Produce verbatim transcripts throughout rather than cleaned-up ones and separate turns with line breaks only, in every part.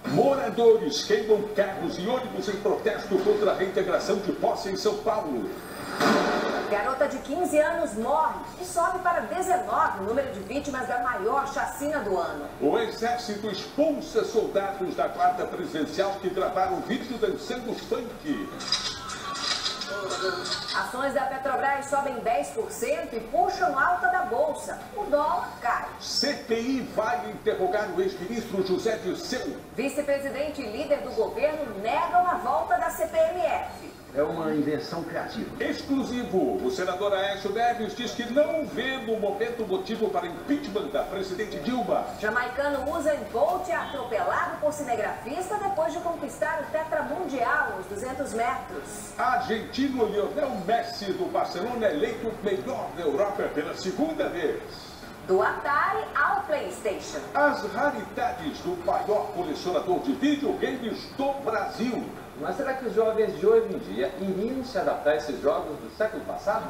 Moradores queimam carros e ônibus em protesto contra a reintegração de posse em São Paulo.
Garota de quinze anos morre e sobe para dezenove o número de vítimas da maior chacina do ano.
O Exército expulsa soldados da guarda presidencial que gravaram vídeo dançando funk.
Ações da Petrobras sobem dez por cento e puxam alta da Bolsa. O dólar cai.
C P I vai interrogar o ex-ministro José Dirceu.
Vice-presidente e líder do governo negam a volta da C P M F.
É uma invenção criativa.
Exclusivo. O senador Aécio Neves diz que não vê no momento motivo para impeachment da presidente Dilma.
Jamaicano Usain Bolt é atropelado por cinegrafista depois de conquistar o tetramundial nos duzentos metros.
Argentino Lionel Messi do Barcelona é eleito o melhor da Europa pela segunda vez.
Do Atari ao PlayStation.
As raridades do maior colecionador de videogames do Brasil.
Mas será que os jovens de hoje em dia iriam se adaptar a esses jogos do século passado?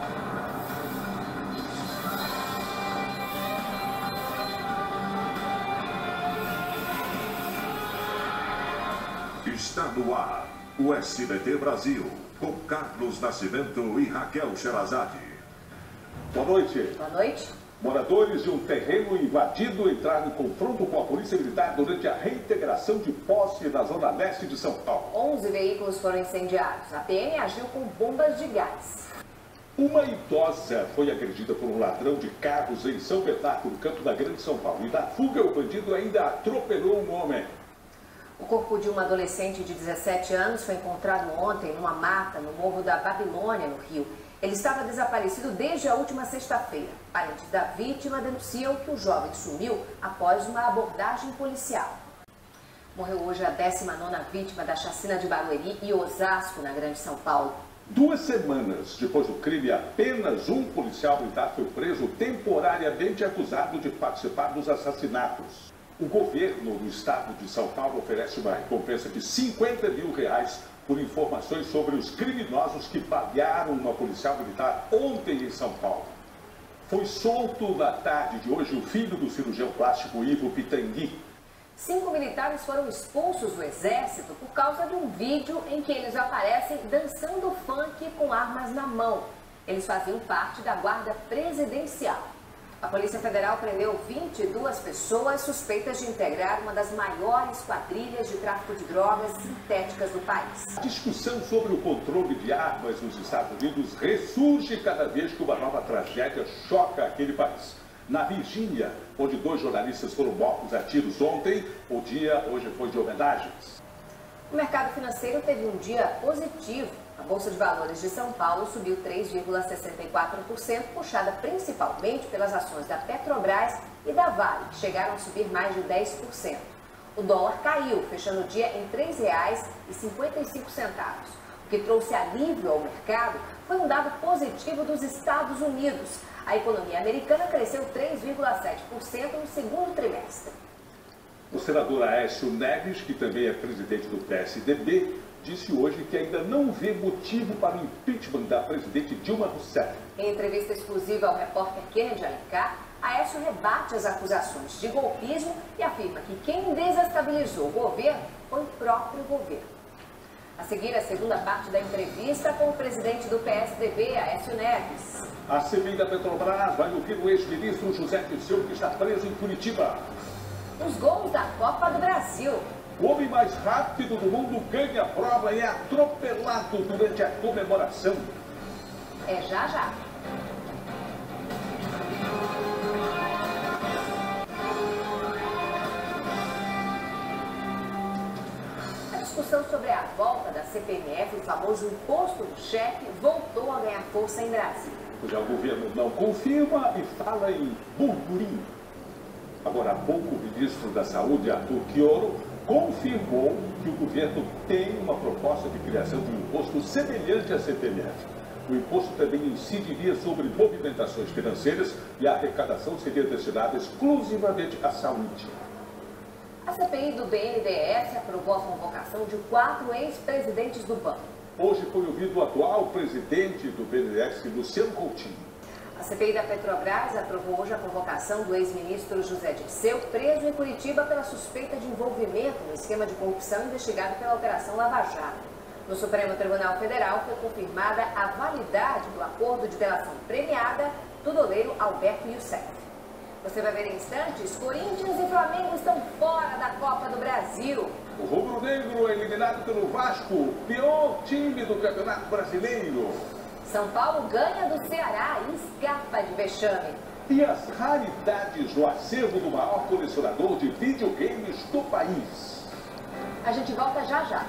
Está no ar o S B T Brasil, com Carlos Nascimento e Raquel Sherazade.
Boa noite.
Boa noite.
Moradores de um terreno invadido entraram em confronto com a polícia militar durante a reintegração de posse na zona leste de São Paulo.
onze veículos foram incendiados. A P M agiu com bombas de gás.
Uma idosa foi agredida por um ladrão de carros em São Bernardo, no Campo da Grande São Paulo. E na fuga, o bandido ainda atropelou um homem.
O corpo de uma adolescente de dezessete anos foi encontrado ontem numa mata no Morro da Babilônia, no Rio. Ele estava desaparecido desde a última sexta-feira. Parentes da vítima denunciam que o jovem sumiu após uma abordagem policial. Morreu hoje a décima nona vítima da chacina de Barueri e Osasco, na Grande São Paulo.
Duas semanas depois do crime, apenas um policial militar foi preso temporariamente acusado de participar dos assassinatos. O governo do estado de São Paulo oferece uma recompensa de cinquenta mil reais por informações sobre os criminosos que balearam uma policial militar ontem em São Paulo. Foi solto na tarde de hoje o filho do cirurgião plástico Ivo Pitangui.
Cinco militares foram expulsos do Exército por causa de um vídeo em que eles aparecem dançando funk com armas na mão. Eles faziam parte da guarda presidencial. A Polícia Federal prendeu vinte e duas pessoas suspeitas de integrar uma das maiores quadrilhas de tráfico de drogas sintéticas do país.
A discussão sobre o controle de armas nos Estados Unidos ressurge cada vez que uma nova tragédia choca aquele país. Na Virgínia, onde dois jornalistas foram mortos a tiros ontem, o dia hoje foi de homenagens.
O mercado financeiro teve um dia positivo. A Bolsa de Valores de São Paulo subiu três vírgula sessenta e quatro por cento, puxada principalmente pelas ações da Petrobras e da Vale, que chegaram a subir mais de dez por cento. O dólar caiu, fechando o dia em três reais e cinquenta e cinco centavos. O que trouxe alívio ao mercado foi um dado positivo dos Estados Unidos. A economia americana cresceu três vírgula sete por cento no segundo trimestre.
O senador Aécio Neves, que também é presidente do P S D B, disse hoje que ainda não vê motivo para o impeachment da presidente Dilma Rousseff.
Em entrevista exclusiva ao repórter Kennedy Alencar, Aécio rebate as acusações de golpismo e afirma que quem desestabilizou o governo foi o próprio governo. A seguir, a segunda parte da entrevista com o presidente do P S D B, Aécio Neves.
A C P I da Petrobras vai ouvir o ex-ministro José Dirceu, que está preso em Curitiba.
Os gols da Copa do Brasil.
O homem mais rápido do mundo ganha a prova e é atropelado durante a comemoração.
É já já. A discussão sobre a volta da C P M F, o famoso imposto do cheque, voltou a ganhar força em Brasília.
Já o governo não confirma e fala em burburinho. Agora há pouco, o ministro da Saúde, Arthur Quioro, confirmou que o governo tem uma proposta de criação de um imposto semelhante à C P M F. O imposto também incidiria sobre movimentações financeiras e a arrecadação seria destinada exclusivamente à saúde.
A C P I do B N D E S aprovou a convocação de quatro ex-presidentes do banco.
Hoje foi ouvido o atual presidente do B N D E S, Luciano Coutinho.
A C P I da Petrobras aprovou hoje a convocação do ex-ministro José Dirceu, preso em Curitiba pela suspeita de envolvimento no esquema de corrupção investigado pela Operação Lava Jato. No Supremo Tribunal Federal foi confirmada a validade do acordo de delação premiada do doleiro Alberto Youssef. Você vai ver em instantes, Corinthians e Flamengo estão fora da Copa do Brasil.
O rubro-negro é eliminado pelo Vasco, pior time do Campeonato Brasileiro.
São Paulo ganha do Ceará e escapa de vexame.
E as raridades do acervo do maior colecionador de videogames do país.
A gente volta já já.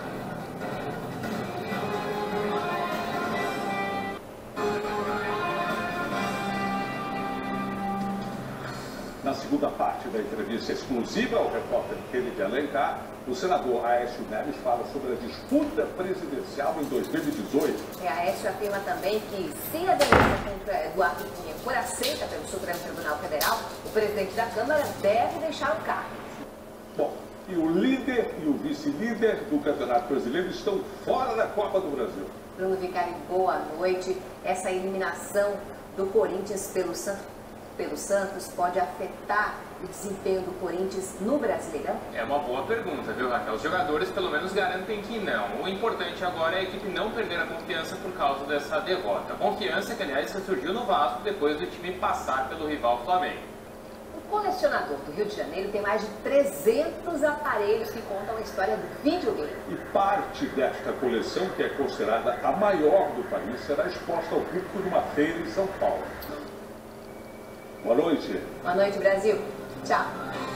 Na segunda parte da entrevista exclusiva ao repórter Kennedy Alencar, o senador Aécio Neves fala sobre a disputa presidencial em dois mil e dezoito.
E Aécio afirma também que, se a denúncia contra Eduardo Cunha for aceita pelo Supremo Tribunal Federal, o presidente da Câmara deve deixar o cargo.
Bom, e o líder e o vice-líder do Campeonato Brasileiro estão fora da Copa do Brasil.
Bruno Vicari, boa noite. Essa eliminação do Corinthians pelo Santos pelo Santos pode afetar o desempenho do Corinthians no Brasileirão?
É uma boa pergunta, viu, Raquel? Os jogadores pelo menos garantem que não. O importante agora é a equipe não perder a confiança por causa dessa derrota. Confiança que, aliás, ressurgiu no Vasco depois do time passar pelo rival Flamengo.
O colecionador do Rio de Janeiro tem mais de trezentos aparelhos que contam a história do videogame.
E parte desta coleção, que é considerada a maior do país, será exposta ao público numa feira em São Paulo. Boa noite.
Boa noite, Brasil. Tchau.